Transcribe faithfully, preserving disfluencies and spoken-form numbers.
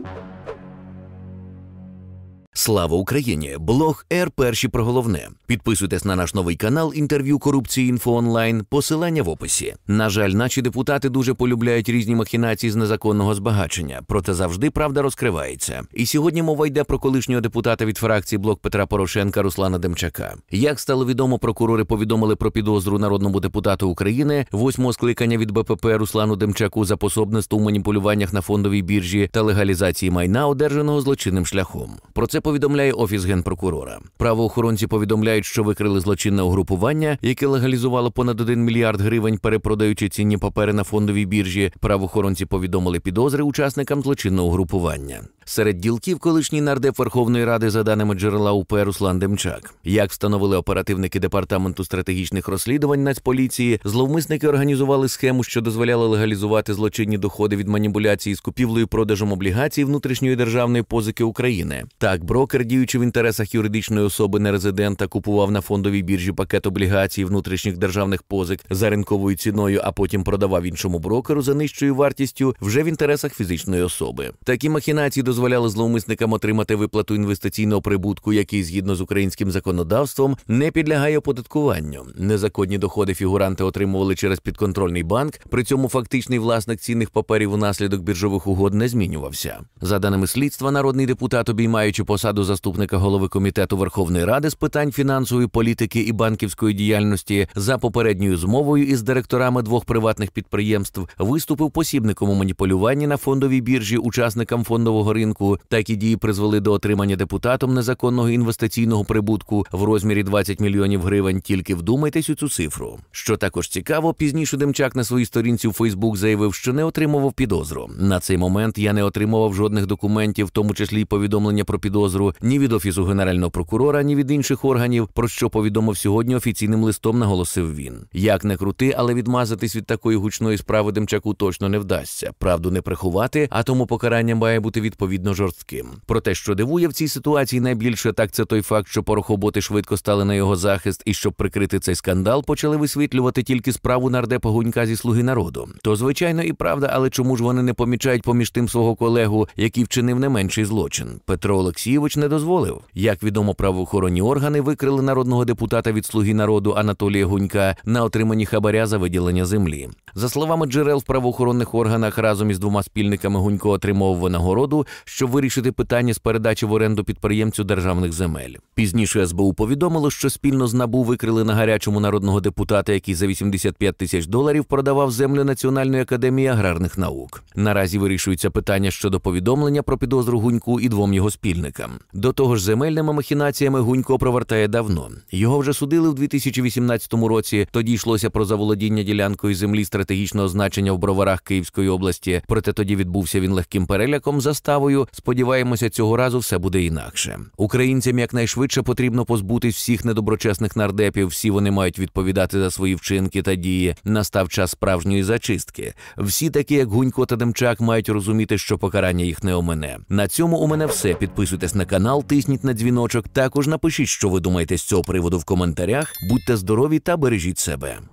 Слава Україні! Блог Р перші про головне. Підписуйтесь на наш новий канал «Інтерв'ю корупції інфо онлайн», посилання в описі. На жаль, наші депутати дуже полюбляють різні махінації з незаконного збагачення, проте завжди правда розкривається. І сьогодні мова йде про колишнього депутата від фракції «Блок Петра Порошенка» Руслана Демчака. Як стало відомо, прокурори повідомили про підозру народному депутату України, восьмого скликання від Б П П Руслану Демчаку за пособництво у маніпулюваннях на фондовій біржі та легалізації майна, одержаного злочинним шляхом. Про це повідомляє Офіс Генпрокурора. Правоохоронці повідомляють, що викрили злочинне угрупування, яке легалізувало понад один мільярд гривень, перепродаючи цінні папери на фондовій біржі. Правоохоронці повідомили підозри учасникам злочинного угрупування. Серед ділків колишній нардеп Верховної Ради, за даними джерела У П, Руслан Демчак. Як встановили оперативники Департаменту стратегічних розслідувань Нацполіції, зловмисники організували схему, що дозволяла легалізувати злочинні доходи від маніпуляції з купівлею-продажем облігацій внутрішньої державної позики України. Так, брокер, діючи в інтересах юридичної особи нерезидента, купував на фондовій біржі пакет облігацій внутрішніх державних позик за ринковою ціною, а потім продавав іншому брокеру за нижчою вартістю вже в інтересах фізичної особи. Такі махінації дозволяли зловмисникам отримати виплату інвестиційного прибутку, який, згідно з українським законодавством, не підлягає оподаткуванню. Незаконні доходи фігуранти отримували через підконтрольний банк, при цьому фактичний власник цінних паперів унаслідок біржових угод не змінювався. За даними слідства, народний депутат, обіймаючи посаду заступника голови Комітету Верховної Ради з питань фінансової політики і банківської діяльності, за попередньою змовою із директорами двох приватних підприємств, виступив посібником у маніпулюванні на фондовій біржі учасникам фондового ринку. Такі дії призвели до отримання депутатом незаконного інвестиційного прибутку в розмірі двадцять мільйонів гривень. Тільки вдумайтесь у цю цифру. Що також цікаво, пізніше Демчак на своїй сторінці у Фейсбук заявив, що не отримував підозру. На цей момент я не отримував жодних документів, в тому числі й повідомлення про підозру, ні від Офісу Генерального прокурора, ні від інших органів, про що повідомив сьогодні офіційним листом, наголосив він. Як не крути, але відмазатись від такої гучної справи Демчаку точно не вдасться. Правду не приховати, а тому покарання має бути відповідно жорстким. Про те, що дивує в цій ситуації найбільше, так це той факт, що порохоботи швидко стали на його захист, і щоб прикрити цей скандал, почали висвітлювати тільки справу нардепа Гунька зі «Слуги народу». То, звичайно, і правда, але чому ж вони не помічають поміж тим свого колегу, який вчинив не менший злочин? Петро Олексійович не дозволив. Як відомо, правоохоронні органи викрили народного депутата від «Слуги народу» Анатолія Гунька на отриманні хабаря за виділення землі. За словами джерел в правоохоронних органах, разом із двома спільниками Гунько отримав винагороду, щоб вирішити питання з передачі в оренду підприємцю державних земель. Пізніше С Б У повідомило, що спільно з НАБУ викрили на гарячому народного депутата, який за вісімдесят п'ять тисяч доларів продавав землю Національної академії аграрних наук. Наразі вирішується питання щодо повідомлення про підозру Гуньку і двом його спільникам. До того ж, земельними махінаціями Гунько провертає давно. Його вже судили в дві тисячі вісімнадцятому році, тоді йшлося про заволодіння ділянкою землі стратегічного значення в Броварах Київської області, проте тоді відбувся він легким переляком, заставою. Сподіваємося, цього разу все буде інакше. Українцям якнайшвидше потрібно позбутись всіх недоброчесних нардепів, всі вони мають відповідати за свої вчинки та дії. Настав час справжньої зачистки. Всі такі, як Гунько та Демчак, мають розуміти, що покарання їх не омине. На цьому у мене все. Підписуйтесь на канал, тисніть на дзвіночок. Також напишіть, що ви думаєте з цього приводу в коментарях. Будьте здорові та бережіть себе.